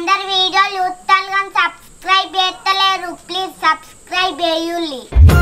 అందరు వీడియోలు చూస్తారు కానీ సబ్స్క్రైబ్ చేస్తలేరు. ప్లీజ్ సబ్స్క్రైబ్ చేయండి.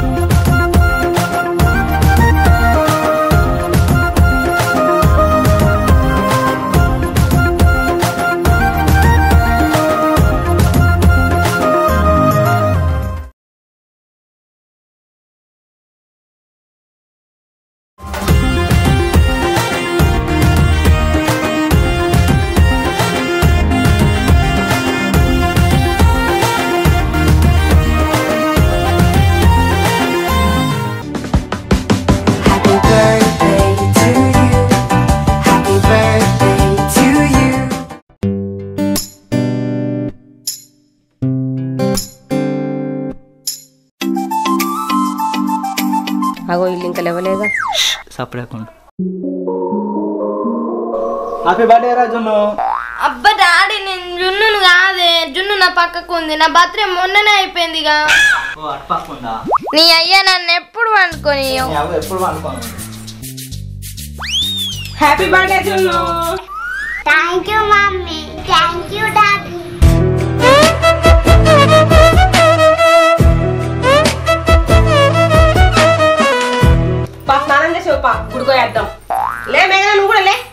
అగో ఇల్లు ఇంకా లేవలేదా? సపరేకుండా హ్యాపీ బర్త్డే రా జున్ను. అబ్బా డాడీ నేను జున్నును కాదే, జున్ను నా పక్కకు ఉంది. నా బర్త్డే మొన్ననే అయిపోయిందిగా. ఓ అట్పక్కుందా? నీ అయ్యా నన్ను ఎప్పుడు వండుకొని ఎప్పుడు అనుకోను. Happy birthday Junnu. Thank you mummy. Thank you daddy. స్నానం చేసి గుడికోయేద్దాం. లే మేఘనా నువ్వు కూడా లే.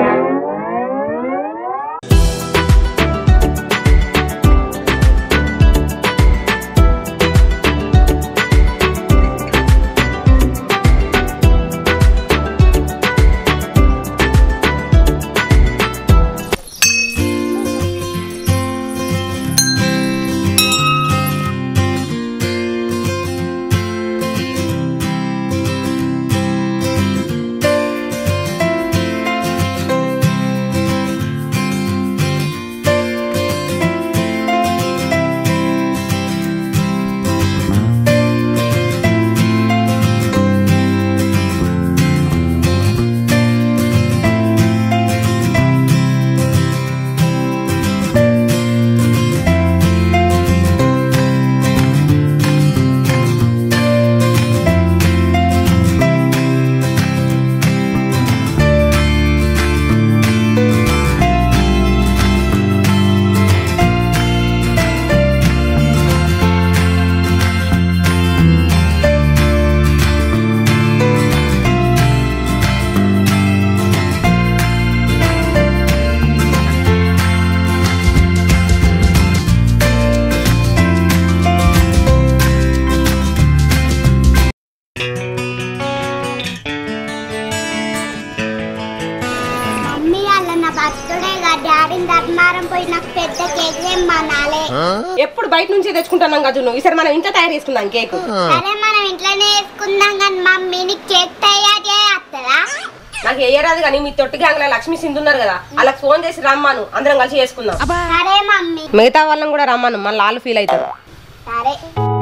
ఎప్పుడు బయట నుంచి తెచ్చుకుంటున్నాం కదా నువ్వు. ఈసారి మనం ఇంట్లో తయారు చేసుకుందాం కేక్. సరే మనం ఇంట్లోనే వేసుకుందాం కానీ మమ్మీ నీకు కేక్ తయారు చేస్తారా? నాకు వేయరాదు కానీ మీ తొట్టి గ్యాంగ్లో లక్ష్మి సింధు ఉన్నారు కదా, వాళ్ళకి ఫోన్ చేసి రమ్మాను, అందరం కలిసి చేసుకుందాం. సరే మమ్మీ. మిగతా వాళ్ళని కూడా రమ్మాను, మళ్ళీ వాళ్ళు ఫీల్ అవుతారు. సరే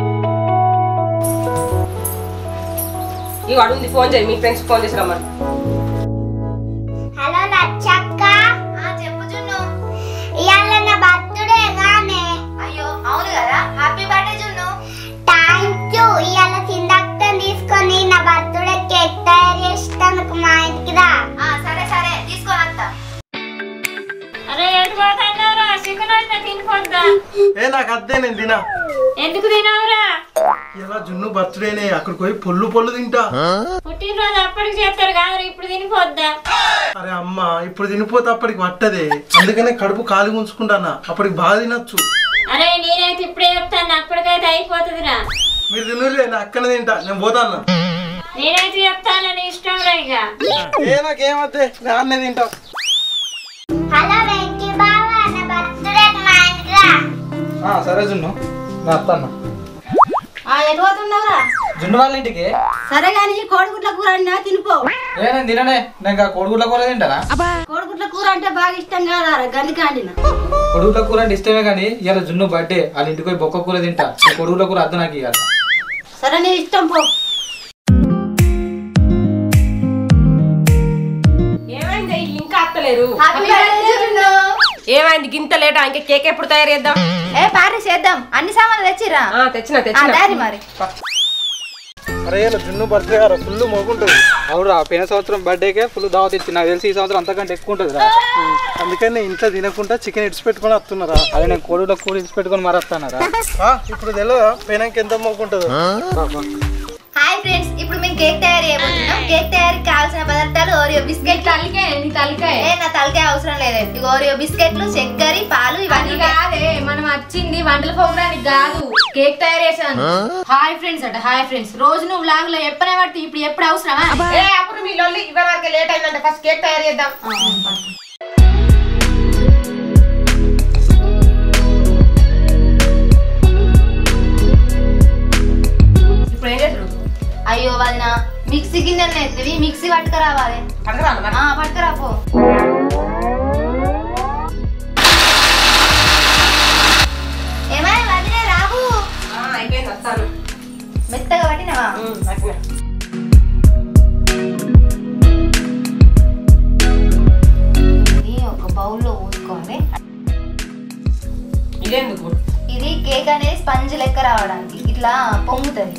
ఇవి అడుగుంది, ఫోన్ చేయి, మీ ఫ్రెండ్స్ ఫోన్ చేసి రమ్మను. హలో లచ్చక్క. చెప్పు జున్ను. ఇవాళ నా బర్త్డే గానే. అయ్యో అవును కదా, happy birthday Junnu. Thank you. ఇవాళ చిందక్కని తీసుకొని నా బర్త్డే కేక్ తయారు చేస్తాను, మా ఇంటికి రా. సరే సరే తీసుకోనంతా. అరే ఎటు పోతున్నావురా? చికెన్ అంటే తినిపోద్దా? ఏ నాకు అద్దే, నేను తినా. ఎందుకు తినావురా? ఇలా జున్ను బర్త్డేనే, అక్కడికి పోయి పొల్లు పొల్లు తింటా. పుట్టినరోజు అప్పటికి చేస్తారు కాదు, ఇప్పుడు తినిపోద్దా? అరే అమ్మ, ఇప్పుడు తినిపోతే అప్పటికి పట్టదే, అందుకనే కడుపు ఖాళీ ఉంచుకుంటానా, అప్పటికి బాగా తినచ్చు. అరే నేనైతే ఇప్పుడే చెప్తాను, అప్పటికైతే అయిపోతుందిరా. మీరు తినలే, నేను అక్కనే తింటా, నేను పోతాను. నేనైతే చెప్తాను, నీ ఇష్టం రా. ఇక ఏ నాకేమద్దే, నేను అన్నే తింటా. హలో వెంకీ బావా, నా బర్త్డే మా ఇంటికి రా. సరే జున్ను, నా అత్తన్న. ఎటు పోతున్నావురా? జున్ను వాళ్ళ ఇంటికి. సరే గాని కోడిగుడ్ల కూర అన్నా తినిపో. నేను తిననే, నేను కోడిగుడ్ల కూర తింటానా? కోడిగుడ్ల కూర అంటే బాగా ఇష్టం కాదా? గందికాండిన కొడుగుల కూర అంటే ఇష్టమే కానీ ఇవాళ జున్ను బర్త్డే, వాళ్ళ ఇంటికి పోయి బొక్క కూర తింటా. కొడుగుల కూర అద్దు నాకు ఇవాళ. సరే నీ ఇష్టం పో. ఏమైంది ఇంకా అత్తలేరు? హ్యాపీ బర్త్డే జున్ను. ఏమైంది గింత లేటా? ఇంకా కేక్ ఎప్పుడు తయారు చేద్దాం? పారి చేద్దాం. అన్ని సామాన్లు తెచ్చిరా? తెచ్చిన మరి అరే ఇలా జున్ను బర్త్డే రా ఫుల్ మోగుంటుంది. అవురా పోయిన సంవత్సరం బర్త్డేకే ఫుల్ దావత్ ఇచ్చి నాకు తెలిసి ఈ సంవత్సరం అంతకంటే ఎక్కువ ఉంటుంది రా. అందుకని ఇంట్లో తినకుండా చికెన్ ఇడిచి పెట్టుకొని వస్తున్నారా? అదే నేను కోడిలో కూర ఇచ్చి పెట్టుకొని మరస్తానరా. ఇప్పుడు తెలియదా పోయినాక ఎంత మోగుంటుందో. హాయ్ ఫ్రెండ్స్, ఇప్పుడు మేము కేక్ తయారు చేయబోతున్నాం. కేక్ తయారీకి కావాల్సిన పదార్థాలు ఓరియో బిస్కెట్. నా తలకాయ అవసరం లేదు. ఇక ఓరియో బిస్కెట్లు, చక్కెర, పాలు ఇవన్నీ కాదే మనం వచ్చింది వంటల ప్రోగ్రానికి కాదు, కేక్ తయారు చేసాను. హాయ్ ఫ్రెండ్స్ అట. హాయ్ ఫ్రెండ్స్, రోజు నువ్వు వ్లాగ్ లో ఎప్పుడే పడితే ఇప్పుడు ఎప్పుడు అవసరమా? అప్పుడు మీ లొల్లి ఇవ్వడానికి లేట్ అయిందంటే ఫస్ట్ కేక్ తయారు చేద్దాం. ఇప్పుడు ఏం చేస్తారు? అయ్యో వదిన, మిక్సీ గిన్నెలు ఎత్తివి, మిక్సీ పట్టుకురావాలి. పట్టుకురాపో. ఏమైనా వదిన రావు. అయిపోయింది, వస్తాను. మెత్తగా పట్టినవా? ఇది ఒక బౌల్లో పోసుకోండి. ఇదేందుకు? ఇది కేక్ అనేది స్పంజ్ లెక్క రావడానికి ఇట్లా పొంగుతుంది.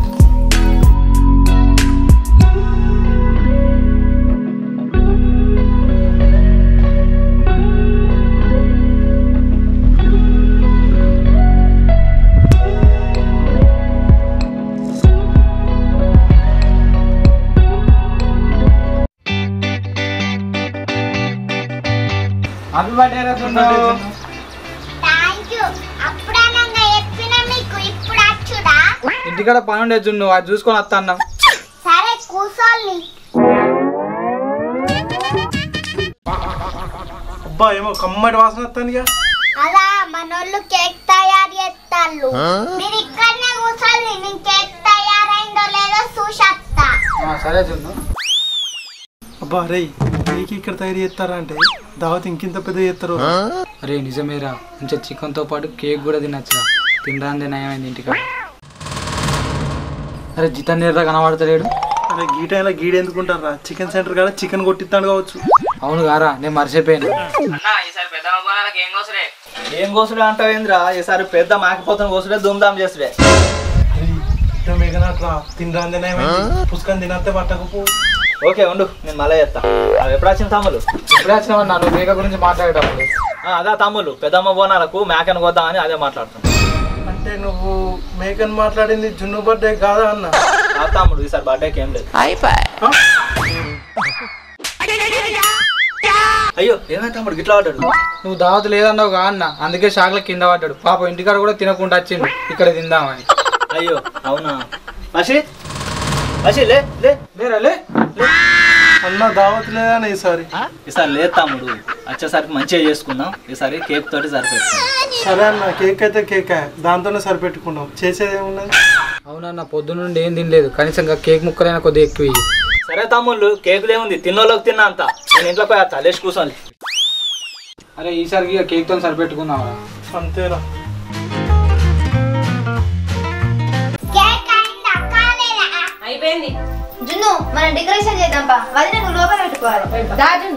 హ్యాపీ బర్త్డే రా జున్ను. థాంక్యూ. అప్పుడనంగా చెప్పిన మీకు ఇప్పుడు అచ్చుడా? ఇంటికాడ పని ఉండే జున్ను, అది చూసుకొని వస్తా అన్నాం. సరే కూసోల్ని. అబ్బా ఏమో కమ్మటి వాసన వస్తుందిగా. అలా మనోళ్ళు కేక్ తయారు చేస్తాళ్ళు. మీరు ఇక్కడనే కూర్చోండి, నేను కేక్ తయారైందో లేదో చూసొస్తా. సరే జున్ను. అబ్బా రే కేక్ ఇక్కడ తయారు చేస్తారా అంటే దావత్ ఇంకింత పెద్ద చేస్తారు. అరే నిజమేరా, మంచిగా చికెన్తో పాటు కేక్ కూడా తినచ్చురా. తినరాందే నయమైంది ఇంటికాడ. అరే జితన్ నేర్రా కనబడతలేడు. అరే గీ టైంలో గీడ ఎందుకుంటారా? చికెన్ సెంటర్ కాడ చికెన్ కొట్టిస్తాడు కావచ్చు. అవును గారా, నేను మర్చిపోయాను. ఏం కోసుడే అంటావేంద్రా? ఈసారి పెద్ద మాకపోతాం కోసుడే ధూమ్ధామ్ చేసుడే. మేఘనాట్రా తినరాందే పుస్తకం తినస్తే పట్టకపో. ఓకే ఉండు, నేను మళ్ళీ చేస్తా. అవి ఎప్పుడు వచ్చిన తమ్ములు? ఇప్పుడే వచ్చినామన్నా నువ్వు మేక గురించి మాట్లాడేటప్పుడు. అదే తమ్ములు పెద్దమ్మ బోనాలకు మేకను కొద్దామని అదే మాట్లాడుతాను. అంటే నువ్వు మేకన్ మాట్లాడింది జున్ను బర్త్డే కాదా అన్న? ఆ తమ్ముడు ఈసారి బర్త్డేకి ఏం లేదు. అయ్యో ఏమైనా తమ్ముడు గిట్లా పడ్డాడు? నువ్వు దావత్ లేదన్నావు కా అన్న, అందుకే షాక్ల కింద పడ్డాడు. పాప ఇంటికాడ కూడా తినకుండా వచ్చిండు ఇక్కడ తిందామని. అయ్యో అవునా? మషి మషి లే లే లేరా లే. అన్న దావత్ లేదన్న ఈసారి. ఈసారి లేదు తమ్ముడు, వచ్చేసరికి మంచిగా చేసుకుందాం. ఈసారి కేక్ తోటి సరిపెట్టుకుందాం. సరే అన్న, కేక్ అయితే కేక్ దాంతోనే సరిపెట్టుకున్నాం. చేసేది ఏమున్నది? అవునన్న, పొద్దు నుండి ఏం తినలేదు. కనీసం కేక్ ముక్కలైనా కొద్దిగా ఎక్కువ ఇయ్యి. సరే తమ్ముళ్ళు, కేకులు ఏముంది, తిన్నోళ్ళకి తిన్నా అంత. నేను ఇంట్లో పోయి వస్తా, లేచి కూర్చోండి. అరే ఈసారికి కేక్తో సరిపెట్టుకున్నావా? అంతేరా. కేక్ అయిందా కాలేదా? అయిపోయింది. జున్ను మనం డెకరేషన్ చేద్దాం పా. వదిన నువ్వు లోపల పెట్టుకోవాలి. దా జున్ను.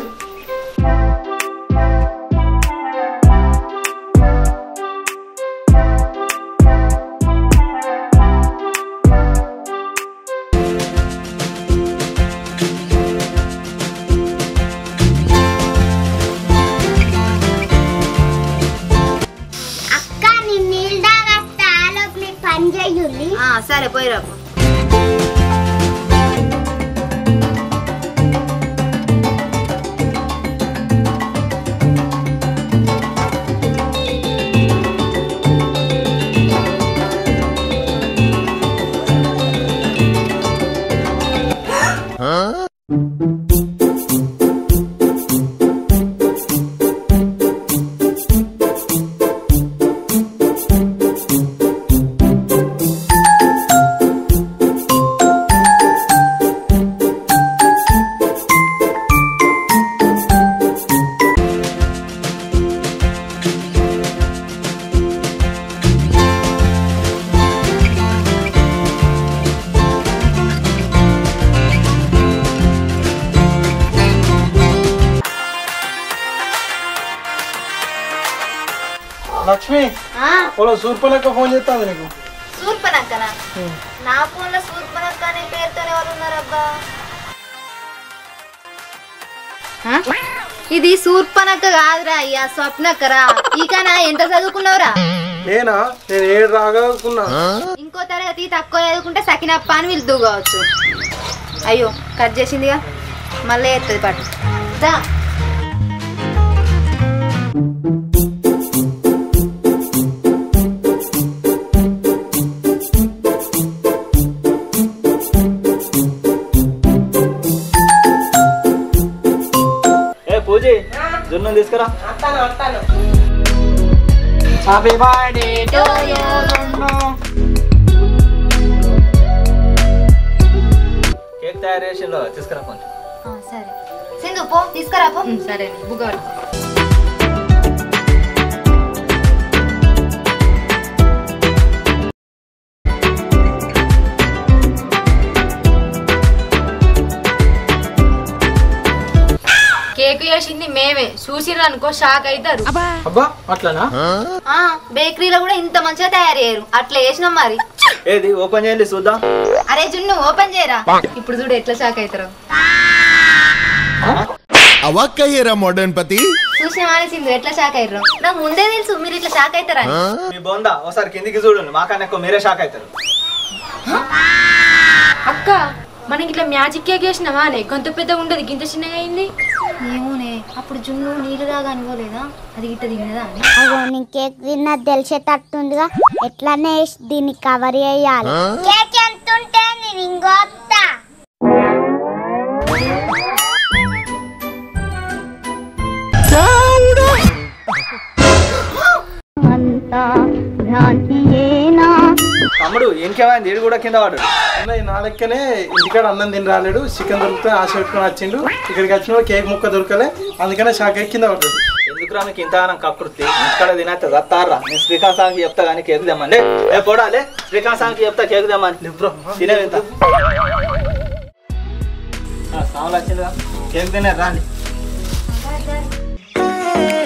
అక్క నేను నీళ్ళు తాగస్తా, ఆలోపు నీ పని చెయ్యుల్లి. సరే పోయిరాపు. లక్ష్మి సూర్పలక్క ఫోన్ చేస్తాను నీకు. సూర్పనక్కనా? నా ఫోన్ లో సూర్పనక్క అనే పేరుతోనే ఎవరు ఉన్నారబ్బా? ఇది సూర్పనక్క కాదురా అయ్యా, స్వప్నక్కరా. ఈకనా ఎంత చదువుకున్నావురా? నేను 7 రాగలుగుతున్నా. ఇంకో తరగతి తక్కువ చదువుకుంటే సకినప్ప అని వీళ్ళు దూగవచ్చు. అయ్యో కట్ చేసిందిగా, మళ్ళీ ఎత్తది పట్టు. పూజీ జున్ను తీసుకురా. వస్తాను. Happy birthday to you Junnu. Cake తయారు చేసిందో తీసుకురా కొంచెం. సరే సింధు పో తీసుకురా పో. సరే బుగ్గ కేక్ చేసింది మేమే, చూసిర్రు అనుకో షాక్ అవుతారు. అబ్బా అట్లనా? బేకరీలో కూడా ఇంత మంచిగా తయారు చేయరు, అట్లా చేసినాం మరి. ఏది ఓపెన్ చేయండి చూద్దాం. అరే జున్ను ఓపెన్ చేయరా. ఇప్పుడు చూడు ఎట్లా షాక్ అవుతారు. అవాక్కయ్యేరా మోడర్న్ పతి. చూసినామని సింధు ఎట్లా షాక్ అయ్యారు. నాకు ముందే తెలుసు మీరు ఇట్లా షాక్ అవుతారా. మీ బొందా ఒకసారి కిందికి చూడండి, మాకన్నా ఎక్కువ మీరే షాక్ అవుతారు. అక్క మనకి ఇట్లా మ్యాజిక్ కేక్ చేసినావా అనే కొంత పెద్ద ఉండదు, గింత చిన్నగా అయింది. ఏమోనే అప్పుడు జున్ను నీళ్ళు దాకా అనుకోలేదా, అది గిట్ట తినేదా అని. అగో నీ కేక్ తిన్నది తెలిసేటట్టుందిగా, ఎట్లానే దీన్ని కవర్ చేయాలి. కేక్ ఎంత ఉంటే నేను ఇంకొస్తా. తమ్ముడు ఇంకేమైంది? ఏడు కూడా కింద వాడు. నా లెక్కనే ఇంటికాడ అన్నం తిని రాలేడు, చికెన్ దొరికితే ఆశ పెట్టుకుని వచ్చిండు. ఇక్కడికి వచ్చిన కేక్ ముక్క దొరకలే, అందుకనే షాక్ అయ్యి కింద పడ్డాడు. ఎందుకురా మీకు ఇంతగానం కకృతి? ఇంటికాడ తినేస్తే చత్తారా. నేను శ్రీకాంత్ సాంగ్కి చెప్తా కానీ కేక్ తెమ్మండి. ఏ పోడాలే, శ్రీకాంత్ సాంగ్కి చెప్తా కేక్ తెమ్మని. తినే వెళ్తా. సాంగ్లు వచ్చిందిగా, కేక్ తినే రాండి.